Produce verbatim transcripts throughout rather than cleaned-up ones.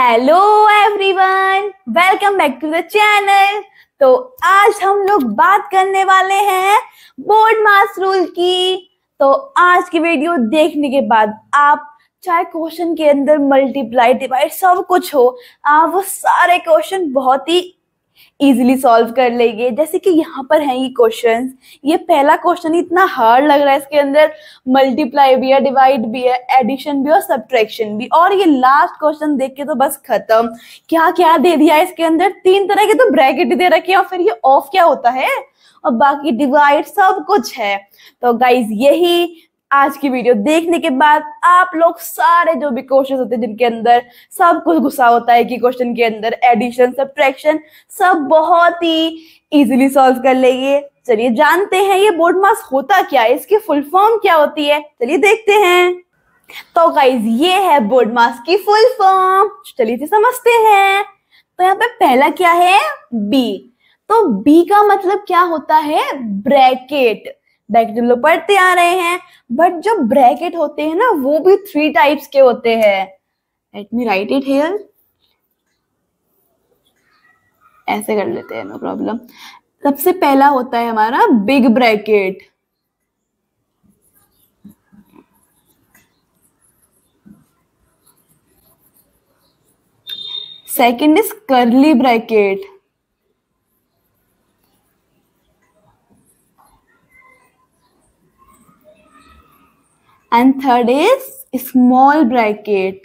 Hello everyone, welcome back to the channel. तो आज हम लोग बात करने वाले हैं बोर्ड मास रूल की। तो आज की वीडियो देखने के बाद आप चाहे क्वेश्चन के अंदर मल्टीप्लाई डिवाइड सब कुछ हो, आप वो सारे क्वेश्चन बहुत ही इजीली सॉल्व कर लेंगे। जैसे कि यहाँ पर है ये क्वेश्चंस। ये पहला क्वेश्चन इतना हार्ड लग रहा है, इसके अंदर मल्टीप्लाई भी है, डिवाइड भी है, एडिशन भी और सब्ट्रैक्शन भी। और ये लास्ट क्वेश्चन देख के तो बस खत्म। क्या क्या दे दिया है इसके अंदर, तीन तरह के तो ब्रैकेट दे रखे हैं और फिर ये ऑफ क्या होता है और बाकी डिवाइड सब कुछ है। तो गाइज यही आज की वीडियो देखने के बाद आप लोग सारे जो भी क्वेश्चन होते हैं जिनके अंदर सब कुछ घुसा होता है कि क्वेश्चन के अंदर एडिशन सब्ट्रैक्शन सब बहुत ही इजीली सॉल्व कर लेंगे। चलिए जानते हैं ये बोर्ड मास होता क्या है, इसकी फुल फॉर्म क्या होती है, चलिए देखते हैं। तो गाइज ये है बोर्ड मास की फुल फॉर्म, चलिए इसे समझते हैं। तो यहाँ पे पहला क्या है, बी। तो बी का मतलब क्या होता है, ब्रैकेट। ब्रैकेट हम लोग पढ़ते आ रहे हैं, बट जो ब्रैकेट होते हैं ना वो भी थ्री टाइप्स के होते हैं। Let me write it here, ऐसे कर लेते हैं, नो प्रॉब्लम। सबसे पहला होता है हमारा big bracket. Second is curly bracket. And third is small bracket.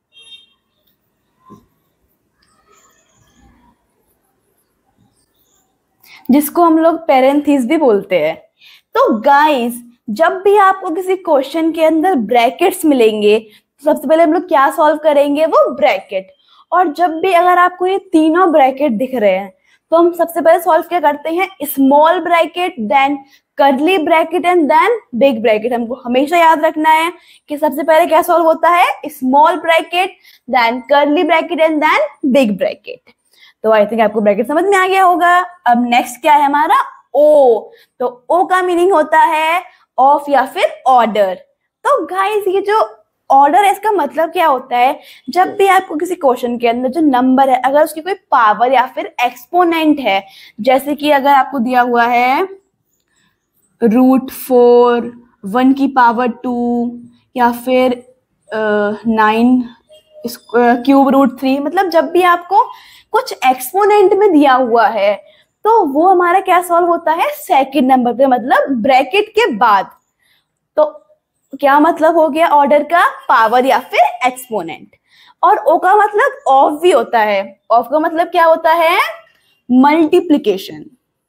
जिसको हम लोग पैरेंथीज भी बोलते हैं। तो गाइस जब भी आपको किसी क्वेश्चन के अंदर ब्रैकेट्स मिलेंगे तो सबसे पहले हम लोग क्या सॉल्व करेंगे, वो ब्रैकेट। और जब भी अगर आपको ये तीनों ब्रैकेट दिख रहे हैं तो हम सबसे पहले सॉल्व क्या करते हैं, small bracket, then curly bracket and then big bracket. हमको हमेशा याद रखना है कि सबसे पहले क्या सॉल्व होता है, small bracket, then curly bracket and then big bracket. तो आई थिंक आपको ब्रैकेट समझ में आ गया होगा। अब नेक्स्ट क्या है हमारा, ओ। तो ओ का मीनिंग होता है ऑफ या फिर ऑर्डर। तो गाइस ये जो ऑर्डर है इसका मतलब क्या होता है, जब भी आपको किसी क्वेश्चन के अंदर जो नंबर है अगर उसकी कोई पावर या फिर एक्सपोनेंट है, जैसे कि अगर आपको दिया हुआ है रूट फोर, वन की पावर टू, या फिर नाइन क्यूब रूट थ्री, मतलब जब भी आपको कुछ एक्सपोनेंट में दिया हुआ है तो वो हमारा क्या सॉल्व होता है, सेकंड नंबर पे, मतलब ब्रैकेट के बाद। तो क्या मतलब हो गया ऑर्डर का, पावर या फिर एक्सपोनेंट। और ओ का मतलब ऑफ भी होता है। ऑफ का मतलब क्या होता है, मल्टीप्लिकेशन।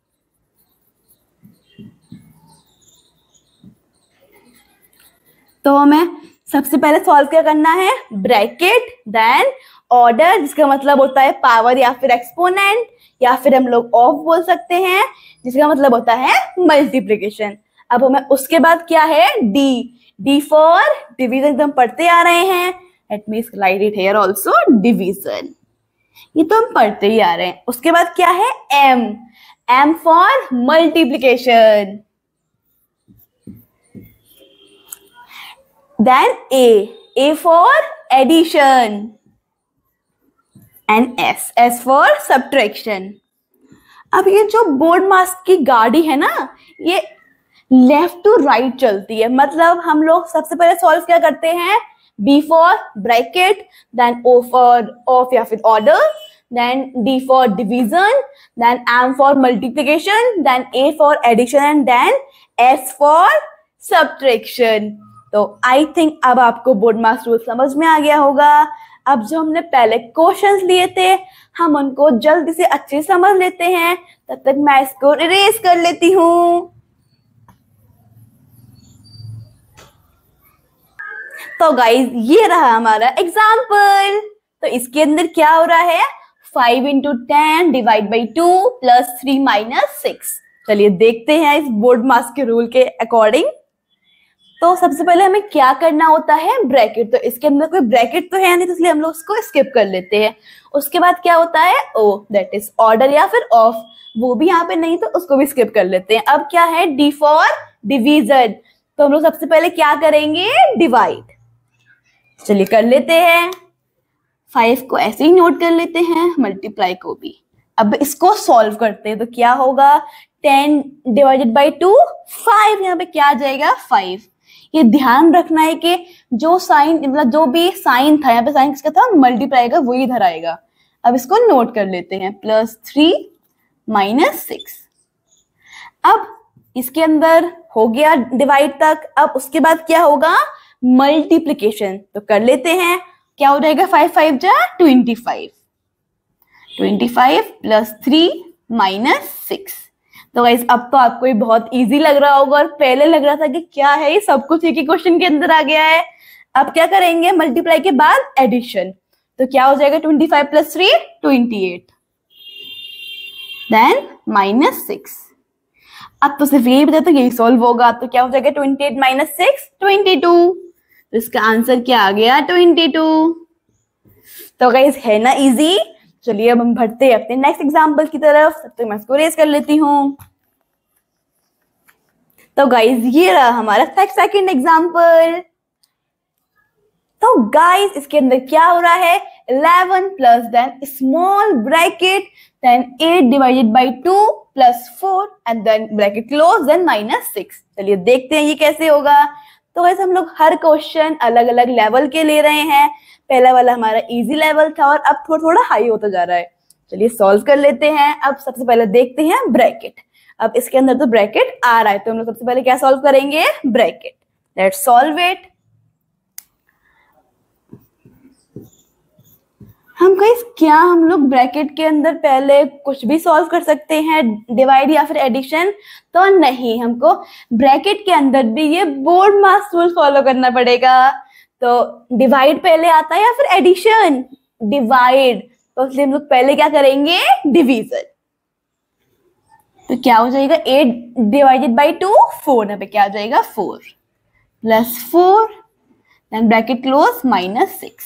तो हमें सबसे पहले सॉल्व क्या करना है, ब्रैकेट, देन ऑर्डर जिसका मतलब होता है पावर या फिर एक्सपोनेंट, या फिर हम लोग ऑफ बोल सकते हैं जिसका मतलब होता है मल्टीप्लिकेशन। अब हमें उसके बाद क्या है, डी। डी फॉर डिवीजन, एकदम पढ़ते आ रहे हैं। Let me slide it here also, division, ये तो हम पढ़ते ही आ रहे हैं। उसके बाद क्या है, M. M for multiplication. Then A, A for addition, and S, S for subtraction. अब ये जो बोर्ड मास की गाड़ी है ना, ये लेफ्ट टू राइट चलती है। मतलब हम लोग सबसे पहले सॉल्व क्या करते हैं, B for bracket, then O for of या फिर order, then D for division, then M for multiplication, then A for addition and then S for subtraction. तो आई थिंक अब आपको बोर्ड मास रूल समझ में आ गया होगा। अब जो हमने पहले क्वेश्चंस लिए थे हम उनको जल्दी से अच्छे से समझ लेते हैं। तब तक मैं इसको इरेज कर लेती हूं। तो गाइज ये रहा हमारा एग्जाम्पल। तो इसके अंदर क्या हो रहा है, five into ten divide by two plus three minus six. चलिए देखते हैं इस बोर्ड मास के रूल के अकॉर्डिंग। तो सबसे पहले हमें क्या करना होता है, ब्रैकेट। तो इसके अंदर कोई ब्रैकेट तो है नहीं तो इसलिए हम लोग उसको स्किप कर लेते हैं। उसके बाद क्या होता है, ओ, दैट इज ऑर्डर या फिर ऑफ, वो भी यहाँ पे नहीं तो उसको भी स्किप कर लेते हैं। अब क्या है, डी फॉर डिवीजन। तो हम लोग सबसे पहले क्या करेंगे, डिवाइड। चलिए कर लेते हैं। फाइव को ऐसे ही नोट कर लेते हैं, मल्टीप्लाई को भी। अब इसको सॉल्व करते हैं तो क्या होगा, ten divided by two, five. यहाँ पे क्या आ जाएगा, फाइव। ये ध्यान रखना है कि जो साइन, मतलब जो भी साइन था, यहाँ पे साइन किसका था, मल्टीप्लाई का, वही इधर आएगा। अब इसको नोट कर लेते हैं, प्लस थ्री माइनस सिक्स। अब इसके अंदर हो गया डिवाइड तक। अब उसके बाद क्या होगा, मल्टीप्लीकेशन। तो कर लेते हैं, क्या हो जाएगा, फाइव फाइव जा twenty five, twenty five plus three minus six. तो गाइस अब तो आपको ये बहुत इजी लग रहा होगा, और पहले लग रहा था कि क्या है ये, सब कुछ एक ही क्वेश्चन के अंदर आ गया है। अब क्या करेंगे, मल्टीप्लाई के बाद एडिशन। तो क्या हो जाएगा, twenty five plus three, twenty eight, then minus six. अब तो सिर्फ यही बता तो यही सॉल्व होगा। तो क्या हो जाएगा, twenty eight minus six, twenty two. तो इसका आंसर क्या आ गया, ट्वेंटी टू। तो गाइस है ना इजी। चलिए अब हम बढ़ते हैं अपने नेक्स्ट एग्जांपल की तरफ। तब तक मैं इसको रेज कर लेती हूँ। तो गाइस ये रहा हमारा सेकंड एग्जांपल। तो गाइस इसके अंदर क्या हो रहा है, eleven plus then small bracket then eight divided by two plus four and then bracket close then minus six. चलिए देखते हैं ये कैसे होगा। तो गाइस हम लोग हर क्वेश्चन अलग अलग लेवल के ले रहे हैं। पहला वाला हमारा इजी लेवल था और अब थोड़ा थोड़ा हाई होता जा रहा है। चलिए सॉल्व कर लेते हैं। अब सबसे पहले देखते हैं ब्रैकेट। अब इसके अंदर तो ब्रैकेट आ रहा है, तो हम लोग सबसे पहले क्या सॉल्व करेंगे, ब्रैकेट। Let's solve it. हम गाइस क्या हम लोग ब्रैकेट के अंदर पहले कुछ भी सॉल्व कर सकते हैं, डिवाइड या फिर एडिशन? तो नहीं, हमको ब्रैकेट के अंदर भी ये बोर्ड मास रूल फॉलो करना पड़ेगा। तो डिवाइड पहले आता है या फिर एडिशन? डिवाइड। तो इसलिए हम लोग पहले क्या करेंगे, डिवीजन। तो क्या हो जाएगा, eight divided by two, four. यहाँ पे क्या आ जाएगा, four plus four then bracket close minus six,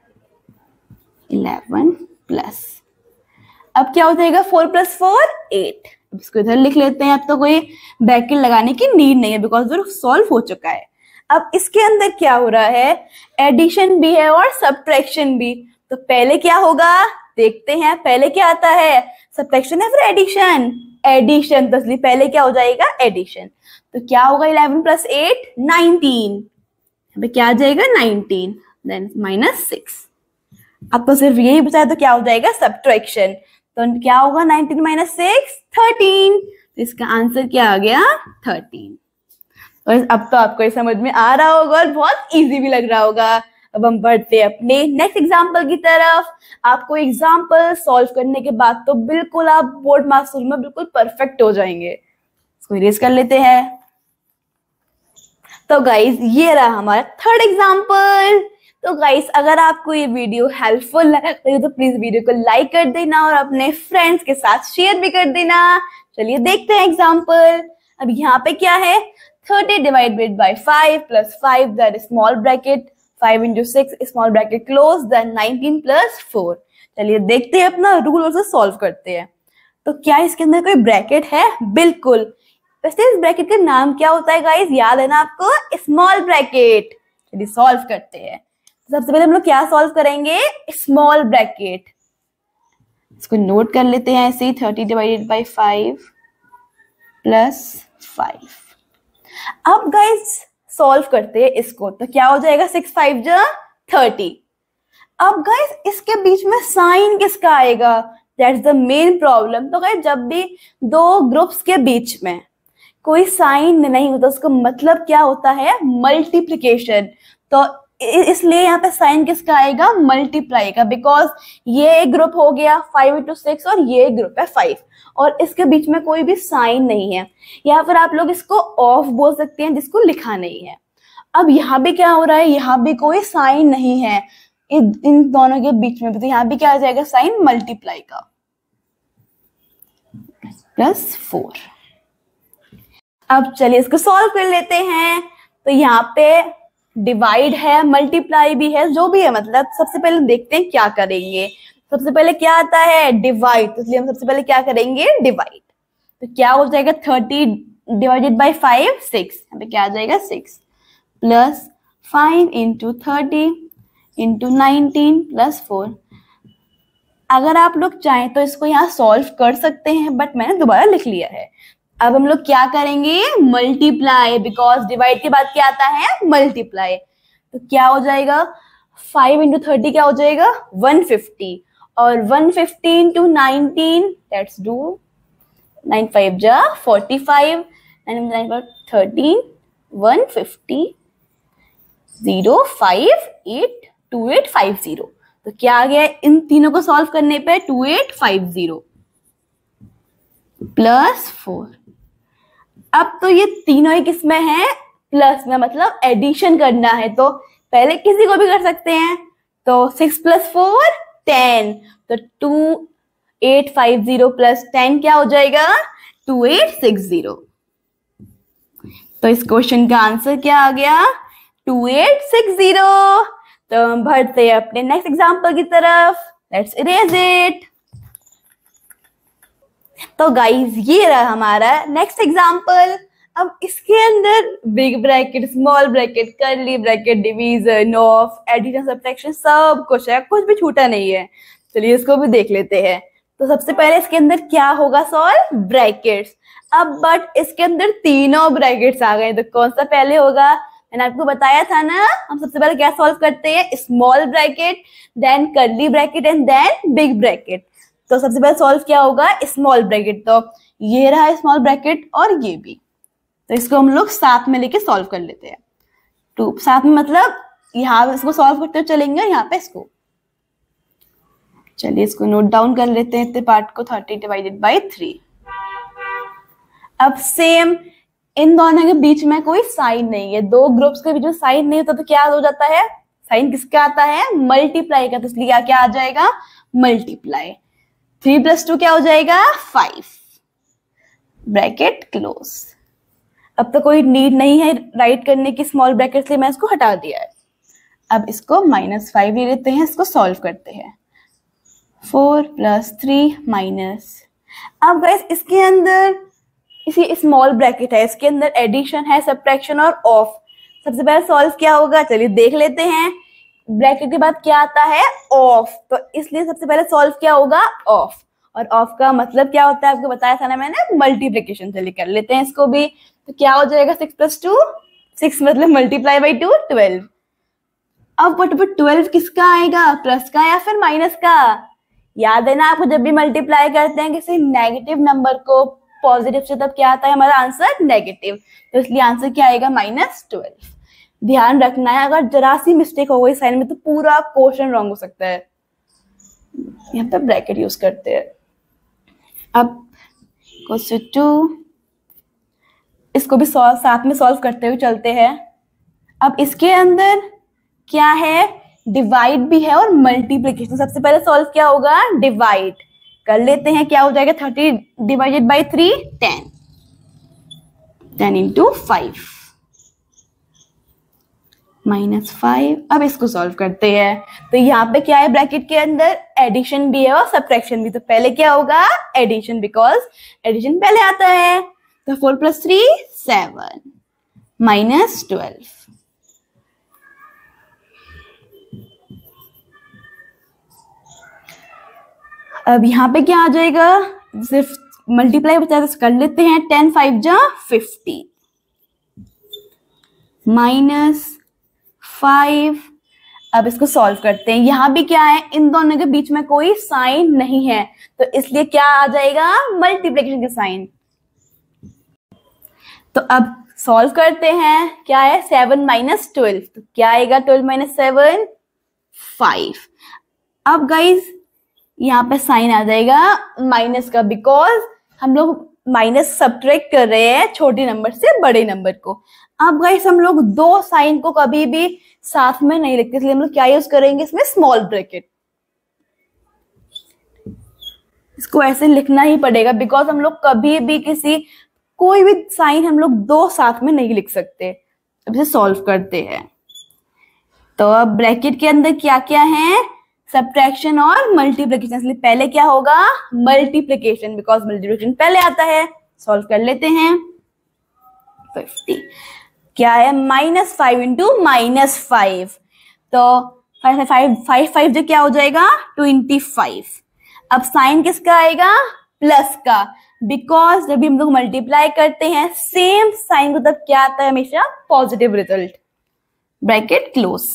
eleven plus, अब क्या हो जाएगा, फोर प्लस फोर, एट। अब इसको इधर लिख लेते हैं। अब तो कोई ब्रैकेट लगाने की नीड नहीं है बिकॉज वो सॉल्व हो चुका है। अब इसके अंदर क्या हो रहा है, एडिशन भी है और सब्ट्रैक्शन भी। तो पहले क्या होगा देखते हैं, पहले क्या आता है, सब्ट्रैक्शन है फिर एडिशन? एडिशन। तो इसलिए पहले क्या हो जाएगा, एडिशन। तो क्या होगा, इलेवन प्लस एट, नाइनटीन। अब क्या आ जाएगा, नाइनटीन देन माइनस सिक्स। अब तो सिर्फ यही बचा है, तो क्या हो जाएगा, सब्ट्रैक्शन। तो क्या होगा, नाइनटीन माइनस सिक्स, थर्टीन। तो इसका आंसर क्या आ गया, थर्टीन। और अब तो आपको ये समझ में आ रहा होगा और बहुत इजी भी लग रहा होगा। अब हम बढ़ते हैं अपने नेक्स्ट एग्जाम्पल की तरफ। आपको एग्जाम्पल सॉल्व करने के बाद तो बिल्कुल आप बोर्ड मार्क्स में बिल्कुल परफेक्ट हो जाएंगे। इसको इरेज कर लेते हैं। तो गाइज ये रहा हमारा थर्ड एग्जाम्पल। तो गाइस अगर आपको ये वीडियो हेल्पफुल लगे तो प्लीज वीडियो को लाइक कर देना और अपने फ्रेंड्स के साथ शेयर भी कर देना। चलिए देखते हैं एग्जाम्पल। अब यहाँ पे क्या है, thirty divided by five plus five that small bracket five into six small bracket close then nineteen plus four. चलिए देखते हैं, अपना रूल और सॉल्व करते हैं। तो क्या इसके अंदर कोई ब्रैकेट है? बिल्कुल। वैसे इस ब्रैकेट का नाम क्या होता है गाइस, याद है ना आपको, स्मॉल ब्रैकेट। चलिए सॉल्व करते हैं। सबसे पहले हम लोग क्या सॉल्व करेंगे, स्मॉल ब्रैकेट। इसको नोट कर लेते हैं ऐसे ही, thirty divided by five plus five. अब गाइस सॉल्व करते हैं इसको। तो क्या हो जाएगा, सिक्स फाइव जा थर्टी। अब गाइस इसके बीच में साइन किसका आएगा, दैट्स द मेन प्रॉब्लम। तो गाइस जब भी दो ग्रुप्स के बीच में कोई साइन नहीं होता उसका मतलब क्या होता है, मल्टीप्लिकेशन। तो इसलिए यहाँ पे साइन किसका आएगा, मल्टीप्लाई का। बिकॉज ये एक ग्रुप हो गया फाइव इंटू सिक्स और ये एक ग्रुप है फाइव और इसके बीच में कोई भी साइन नहीं है, या फिर आप लोग इसको ऑफ बोल सकते हैं जिसको लिखा नहीं है। अब यहाँ भी क्या हो रहा है, यहाँ भी कोई साइन नहीं है इन, इन दोनों के बीच में भी। तो यहाँ भी क्या आ जाएगा, साइन मल्टीप्लाई का, प्लस फोर। अब चलिए इसको सॉल्व कर लेते हैं। तो यहाँ पे डिवाइड है, मल्टीप्लाई भी है, जो भी है, मतलब सबसे पहले देखते हैं क्या करेंगे। सबसे पहले क्या आता है, डिवाइड। तो इसलिए हम सबसे पहले क्या करेंगे, डिवाइड। तो क्या हो जाएगा, thirty divided by five, six. यहाँ पे क्या आ जाएगा, six plus five into thirty into nineteen plus four. अगर आप लोग चाहें तो इसको यहाँ सॉल्व कर सकते हैं, बट मैंने दोबारा लिख लिया है। अब हम लोग क्या करेंगे, मल्टीप्लाई, बिकॉज डिवाइड के बाद क्या आता है, मल्टीप्लाई। तो क्या हो जाएगा, फाइव इंटू थर्टी क्या हो जाएगा, वन फिफ्टी, और one fifty into nineteen, let's do, nine five जा forty five, nine nine five thirteen, one fifty, zero five eight two eight five zero. तो क्या आ गया इन तीनों को सॉल्व करने पे, two eight five zero plus four. अब तो ये तीनों ही किसमें है, प्लस में, मतलब एडिशन करना है, तो पहले किसी को भी कर सकते हैं। तो सिक्स प्लस फोर टेन, तो two eight five zero plus ten क्या हो जाएगा, टू एट सिक्स जीरो। तो इस क्वेश्चन का आंसर क्या आ गया, टू एट सिक्स जीरो। तो हम बढ़ते हैं अपने नेक्स्ट एग्जाम्पल की तरफ, लेट्स इरेज इट। तो गाइस ये रहा हमारा नेक्स्ट एग्जाम्पल। अब इसके अंदर big bracket, small bracket, curly bracket, division, of, addition, subtraction सब कुछ है, कुछ भी छूटा नहीं है। चलिए इसको भी देख लेते हैं। तो सबसे पहले इसके अंदर क्या होगा, सॉल्व ब्रैकेट्स। अब बट इसके अंदर तीनों ब्रैकेट्स आ गए, तो कौन सा पहले होगा, मैंने आपको बताया था ना, हम सबसे पहले क्या सॉल्व करते हैं, small bracket, then curly bracket and then big bracket. तो सबसे पहले सॉल्व क्या होगा, स्मॉल ब्रैकेट। तो ये रहा स्मॉल ब्रैकेट और ये भी, तो इसको हम लोग साथ में लेके सॉल्व कर लेते हैं। टू साथ में मतलब यहाँ इसको सॉल्व करते हुए चलेंगे, यहाँ पे इसको, चलिए इसको नोट डाउन कर लेते हैं इतने पार्ट को, थर्टी डिवाइडेड बाई थ्री। अब सेम इन दोनों के बीच में कोई साइन नहीं है, दो ग्रुप्स के बीच में साइन नहीं होता, तो क्या हो जाता है, साइन किसका आता है, मल्टीप्लाई का, तो इसलिए क्या क्या आ जाएगा, मल्टीप्लाई। थ्री प्लस टू क्या हो जाएगा, फाइव, ब्रैकेट क्लोज। अब तो कोई नीड नहीं है राइट करने की स्मॉल ब्रैकेट, से मैं इसको हटा दिया है। अब इसको माइनस फाइव ले लेते हैं, इसको सॉल्व करते हैं, फोर प्लस थ्री माइनस। अब गाइस इसके अंदर इसी स्मॉल ब्रैकेट है, इसके अंदर एडिशन है, सब्ट्रैक्शन और ऑफ। सबसे पहले सॉल्व क्या होगा, चलिए देख लेते हैं। ब्रैकेट के बाद क्या आता है, ऑफ, तो इसलिए सबसे पहले सॉल्व क्या होगा, ऑफ। और ऑफ का मतलब क्या होता है आपको बताया था ना मैंने, मल्टीप्लिकेशन। चलिए कर लेते हैं इसको भी। तो क्या हो जाएगा, सिक्स प्लस टू, सिक्स मतलब मल्टीप्लाई बाई टू, ट्वेल्व। अब बट बट ट्वेल्व किसका आएगा, प्लस का या फिर माइनस का। याद है ना आपको, जब भी मल्टीप्लाई करते हैं किसी नेगेटिव नंबर को पॉजिटिव से, तब क्या आता है हमारा आंसर, नेगेटिव। तो इसलिए आंसर क्या आएगा, माइनस ट्वेल्व। ध्यान रखना है, अगर जरा सी मिस्टेक हो गई साइन में तो पूरा क्वेश्चन रॉन्ग हो सकता है। यहाँ पे ब्रैकेट यूज करते हैं। अब क्वेश्चन टू, इसको भी सॉल्व साथ में सॉल्व करते हुए चलते हैं। अब इसके अंदर क्या है, डिवाइड भी है और मल्टीप्लिकेशन। सबसे पहले सॉल्व क्या होगा, डिवाइड कर लेते हैं। क्या हो जाएगा, thirty divided by three, ten, ten into five minus five. अब इसको सॉल्व करते हैं। तो यहाँ पे क्या है, ब्रैकेट के अंदर एडिशन भी है और सब्ट्रैक्शन भी। तो पहले क्या होगा, एडिशन, बिकॉज एडिशन पहले आता है। तो four plus three seven minus twelve. अब यहाँ पे क्या आ जाएगा, सिर्फ मल्टीप्लाई बचा तो कर लेते हैं। टेन फाइव जा फिफ्टी माइनस फाइव। अब इसको सॉल्व करते हैं। यहाँ भी क्या है, इन दोनों के बीच में कोई साइन नहीं है, तो इसलिए क्या आ जाएगा, मल्टीप्लिकेशन का साइन। तो अब सॉल्व करते हैं। क्या है, सेवन माइनस ट्वेल्व, तो क्या आएगा, ट्वेल्व माइनस सेवन, फाइव। अब गाइज यहाँ पे साइन आ जाएगा माइनस का, बिकॉज हम लोग माइनस सब्ट्रैक्ट कर रहे हैं छोटे नंबर से बड़े नंबर को। अब गाइस हम लोग दो साइन को कभी भी साथ में नहीं लिखते, इसलिए हम लोग क्या यूज करेंगे, इसमें स्मॉल ब्रैकेट। इसको ऐसे लिखना ही पड़ेगा, बिकॉज हम लोग कभी भी किसी कोई भी साइन हम लोग दो साथ में नहीं लिख सकते। अब इसे सॉल्व करते हैं। तो अब ब्रैकेट के अंदर क्या क्या है, सब्ट्रैक्शन और मल्टीप्लिकेशन। इसलिए पहले क्या होगा, मल्टीप्लिकेशन, बिकॉज मल्टीप्लिकेशन पहले आता है। सॉल्व कर लेते हैं। फिफ्टी क्या है, minus five into minus five. तो फाइव फाइव फाइव फाइव जो क्या हो जाएगा ट्वेंटी फाइव। अब साइन किसका आएगा प्लस का, बिकॉज जब भी हम लोग मल्टीप्लाई करते हैं सेम साइन को तब क्या आता है हमेशा positive result. Bracket close.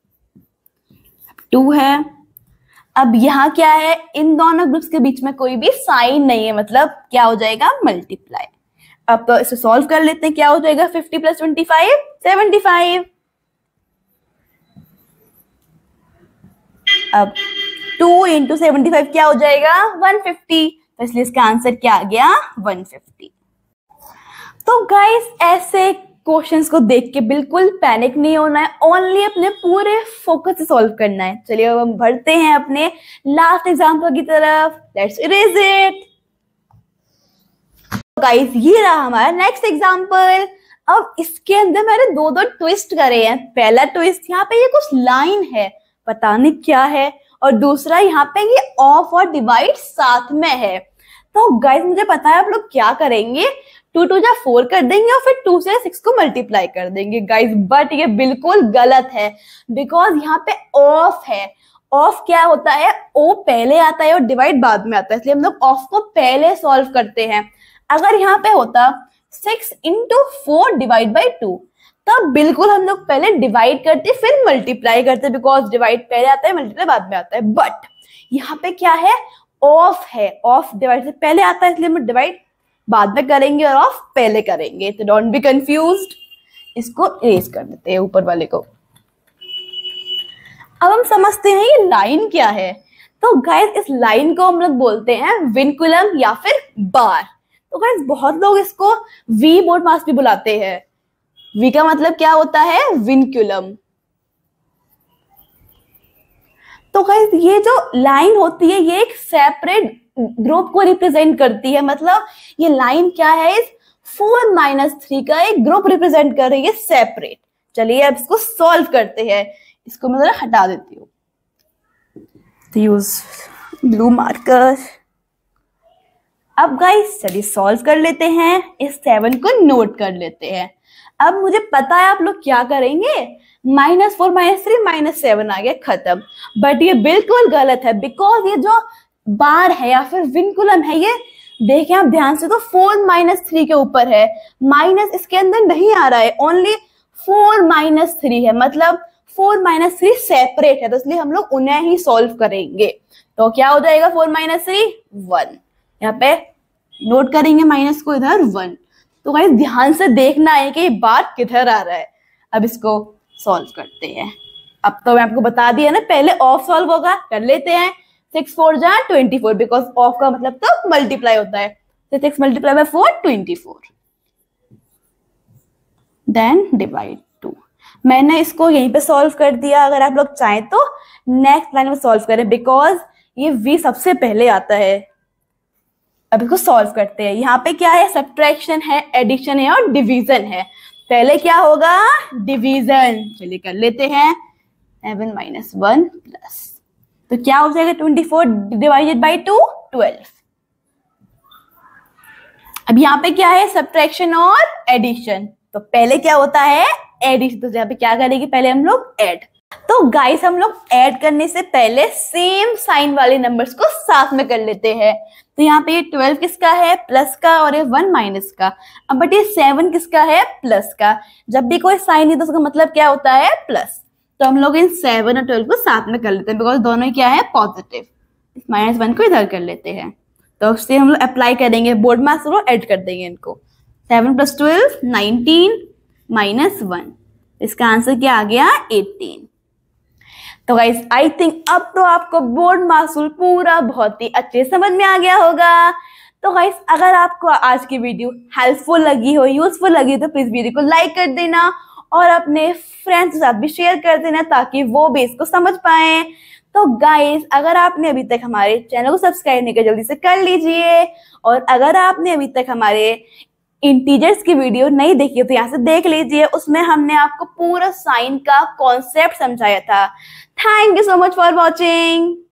Two है। अब यहाँ क्या है, इन दोनों ग्रुप्स के बीच में कोई भी साइन नहीं है, मतलब क्या हो जाएगा मल्टीप्लाई। अब तो इसे सॉल्व कर लेते हैं, क्या हो जाएगा fifty plus twenty five seventy five. अब टू इंटू सेवेंटी फाइव क्या हो जाएगा वन फिफ्टी, तो इसलिए इसका आंसर क्या आ गया वन फिफ्टी। तो गाइस ऐसे क्वेश्चंस को देख के बिल्कुल पैनिक नहीं होना है, ओनली अपने पूरे फोकस से सॉल्व करना है। चलिए अब हम बढ़ते हैं अपने लास्ट एग्जांपल की तरफ। Let's erase it. गाइस ये रहा हमारा नेक्स्ट एग्जांपल। अब इसके अंदर मैंने दो दो ट्विस्ट करे हैं। पहला ट्विस्ट यहाँ पे ये कुछ लाइन है, पता नहीं क्या है, और दूसरा यहाँ पे ये ऑफ और डिवाइड साथ में है। तो गाइस मुझे पता है आप लोग क्या करेंगे, टू टू जा फोर कर देंगे और फिर टू से सिक्स को मल्टीप्लाई कर देंगे गाइस, बट ये बिल्कुल गलत है बिकॉज यहाँ पे ऑफ है। ऑफ क्या होता है, ओ पहले आता है और डिवाइड बाद में आता है, इसलिए हम लोग ऑफ को पहले सॉल्व करते हैं। अगर यहाँ पे होता six into four divide by two, तब बिल्कुल हम लोग पहले डिवाइड करते फिर मल्टीप्लाई करते, बिकॉज डिवाइड पहले आता है मल्टीप्लाई बाद में आता है। बट यहाँ पे क्या है, ऑफ है, ऑफ डिवाइड से पहले आता है, इसलिए हम डिवाइड बाद में करेंगे और ऑफ पहले करेंगे। तो डोंट बी कंफ्यूज्ड, इसको इरेज कर देते हैं ऊपर वाले को। अब हम समझते हैं ये लाइन क्या है। तो गाइस इस लाइन को हम लोग बोलते हैं विनकुलम या फिर बार। तो गाइस बहुत लोग इसको वी बोर्ड मास भी बुलाते हैं। वी का मतलब क्या होता है विनकुलम। तो गाइस ये जो लाइन होती है ये एक सेपरेट ग्रुप को रिप्रेजेंट करती है, मतलब ये लाइन क्या है, इस फोर माइनस थ्री का एक ग्रुप रिप्रेजेंट कर रही है सेपरेट। चलिए अब इसको सॉल्व करते हैं। इसको मैं जरा हटा देती हूँ, तो यूज ब्लू मार्कर। अब गाइस चलिए सॉल्व कर लेते हैं, इस सेवन को नोट कर लेते हैं। अब मुझे पता है आप लोग क्या करेंगे, minus four minus three minus seven आ गया, खत्म। बट ये बिल्कुल गलत है बिकॉज ये जो बार है या फिर विनकुलम है, ये देखें आप ध्यान से तो फोर माइनस थ्री के ऊपर है, माइनस इसके अंदर नहीं आ रहा है, ओनली फोर माइनस थ्री है, मतलब फोर माइनस थ्री सेपरेट है, तो इसलिए हम लोग उन्हें ही सॉल्व करेंगे। तो क्या हो जाएगा फोर माइनस थ्री वन, यहाँ पे नोट करेंगे माइनस को इधर वन। तो गाइस ध्यान से देखना है कि ये बात किधर आ रहा है। अब इसको सॉल्व करते हैं। अब तो मैं आपको बता दिया ना, पहले ऑफ सॉल्व होगा, कर लेते हैं। सिक्स फोर जा ट्वेंटी फोर, बिकॉज ऑफ का मतलब तो मल्टीप्लाई होता है, तो six multiply by four twenty four, then divide two. मैंने इसको यहीं पे सॉल्व कर दिया। अगर आप लोग चाहें तो नेक्स्ट लाइन में सॉल्व करें, बिकॉज ये v सबसे पहले आता है। अब इसको सॉल्व करते हैं। यहाँ पे क्या है, सब्ट्रैक्शन है, एडिशन है और डिवीजन है। पहले क्या होगा, डिवीजन। चलिए कर लेते हैं, सेवन माइनस वन प्लस, तो क्या हो जाएगा twenty four divided by two twelve. अब यहाँ पे क्या है, सब्ट्रैक्शन और एडिशन। तो पहले क्या होता है, एडिशन। तो यहाँ पे क्या करेंगे, पहले हम लोग ऐड। तो गाइस हम लोग ऐड करने से पहले सेम साइन वाले नंबर्स को साथ में कर लेते हैं। तो यहाँ पे ये ट्वेल्व किसका है, प्लस का, और ये वन माइनस का। अब बट ये सेवन किसका है, प्लस का। जब भी कोई साइन है तो उसका मतलब क्या होता है, प्लस। तो हम लोग इन सेवन और ट्वेल्व को साथ में कर लेते हैं, बिकॉज दोनों क्या है, पॉजिटिव। इस माइनस वन को इधर कर लेते हैं। तो उससे हम लोग अप्लाई करेंगे, बोर्ड मास को ऐड कर देंगे इनको। Seven plus twelve nineteen minus one, इसका आंसर क्या आ गया, एटीन। तो गाइस आई थिंक अब तो आपको बोर्ड मासूल पूरा बहुत ही अच्छे समझ में आ गया होगा। तो गाइस अगर आपको आज की वीडियो हेल्पफुल लगी हो, यूजफुल लगी, तो प्लीज वीडियो को लाइक कर देना और अपने फ्रेंड्स के साथ भी शेयर कर देना, ताकि वो भी इसको समझ पाए। तो गाइस अगर आपने अभी तक हमारे चैनल को सब्सक्राइब नहीं किया, जल्दी से कर लीजिए। और अगर आपने अभी तक हमारे इंटीजर्स की वीडियो नहीं देखी तो यहाँ से देख लीजिए, उसमें हमने आपको पूरा साइन का कॉन्सेप्ट समझाया था। Thank you so much for watching.